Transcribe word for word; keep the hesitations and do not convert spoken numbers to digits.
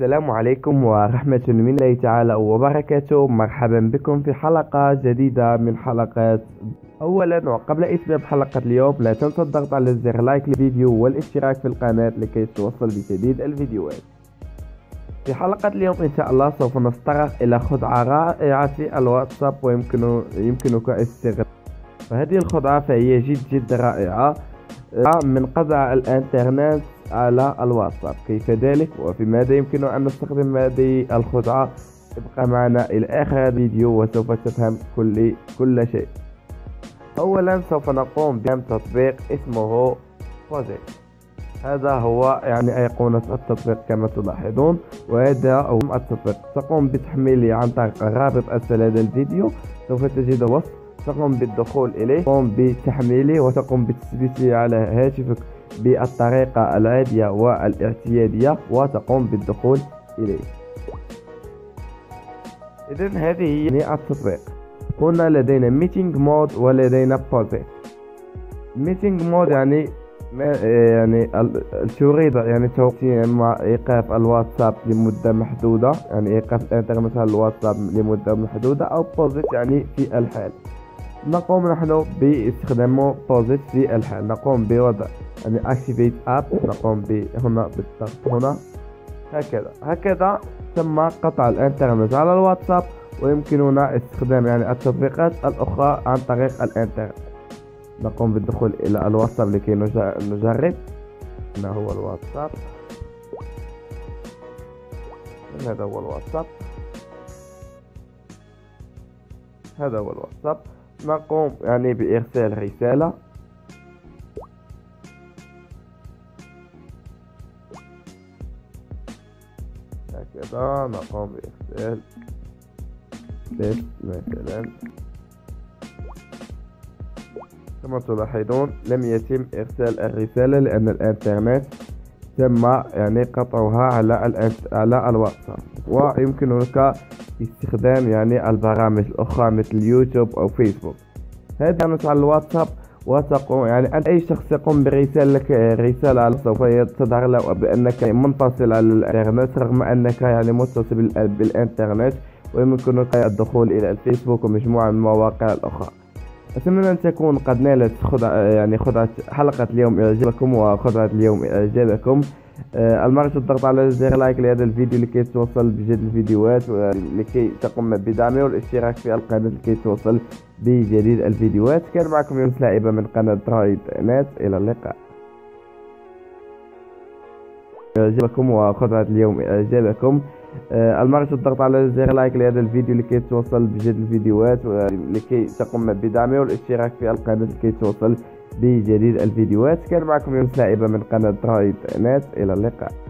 السلام عليكم ورحمة من الله تعالى وبركاته. مرحبا بكم في حلقة جديدة من حلقات. أولا وقبل إتمام حلقة اليوم لا تنسى الضغط على زر لايك للفيديو والاشتراك في القناة لكي توصل بجديد الفيديوهات. في حلقة اليوم إن شاء الله سوف نتطرق إلى خدعة رائعة في الواتساب ويمكن يمكنك استغلالها. فهذه الخدعة فهي جد جد رائعة من قطع الانترنت على الواتساب. كيف ذلك وفي ماذا يمكن أن نستخدم هذه الخدعة؟ ابقى معنا إلى آخر الفيديو وسوف تفهم كل كل شيء. أولا سوف نقوم بتطبيق اسمه بوزيت. هذا هو يعني أيقونة التطبيق كما تلاحظون، وهذا هو التطبيق. تقوم بتحميله عن طريق الرابط أسفل هذا الفيديو، سوف تجد وصف، تقوم بالدخول إليه، تقوم بتحميله وتقوم بتثبيته على هاتفك بالطريقة العادية والاعتيادية وتقوم بالدخول إليه. إذن هذه هي التطبيق. هنا لدينا ميتينج مود ولدينا بوزيت. ميتينج مود يعني ما يعني تريد يعني توقيع مع إيقاف الواتساب لمدة محدودة، يعني إيقاف الإنترنت على الواتساب لمدة محدودة، أو بوزيت يعني في الحال. نقوم نحن باستخدام بوزيت في الحال. نقوم بوضع يعني activate app، نقوم هنا بالضغط هنا هكذا هكذا تم قطع الانترنت على الواتساب، ويمكننا استخدام يعني التطبيقات الأخرى عن طريق الانترنت. نقوم بالدخول إلى الواتساب لكي نجرب. هنا هو الواتساب، هذا هو الواتساب، هذا هو الواتساب. نقوم يعني بإرسال رسالة. هكذا نقوم بإرسال تكست مثلا. كما تلاحظون لم يتم إرسال الرسالة لأن الإنترنت تم يعني قطعها على على الواتساب. ويمكنك استخدام يعني البرامج الأخرى مثل يوتيوب أو فيسبوك. هذا كانت على الواتساب، وتقوم يعني أي شخص يقوم برسالة لك رسالة سوف تظهر له بأنك منفصل على الإنترنت رغم أنك يعني متصل بالإنترنت، ويمكنك الدخول إلى الفيسبوك ومجموعة من المواقع الأخرى. أتمنى أن تكون قد نالت خدعة يعني خدعة حلقة اليوم إعجابكم وخدعة اليوم إعجابكم. آه المرة الضغط على زر لايك لهذا الفيديو لكي توصل بجديد الفيديوهات، ولكي تقوم بدعمه والاشتراك في القناة لكي توصل بجديد الفيديوهات. كان معكم يونس لاعبة من قناة درويد نت. إلى اللقاء. إعجابكم وخدعة اليوم إعجابكم. آه المرة الضغط على زر لايك لهذا الفيديو لكي توصل بجديد الفيديوهات، ولكي تقوم بدعمه والاشتراك في القناة لكي توصل بجديد الفيديوهات. كان معكم يونس لاعبة من قناة درويد نت. إلى اللقاء.